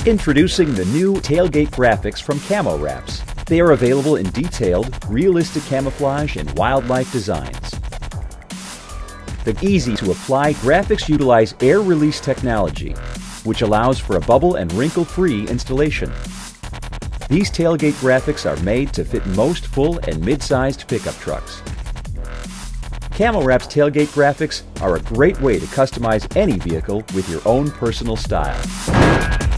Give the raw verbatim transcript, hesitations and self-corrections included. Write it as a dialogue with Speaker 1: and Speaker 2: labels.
Speaker 1: Introducing the new Tailgate graphics from Camowraps. They are available in detailed, realistic camouflage and wildlife designs. The easy-to-apply graphics utilize air release technology, which allows for a bubble and wrinkle-free installation. These tailgate graphics are made to fit most full and mid-sized pickup trucks. Camowraps tailgate graphics are a great way to customize any vehicle with your own personal style.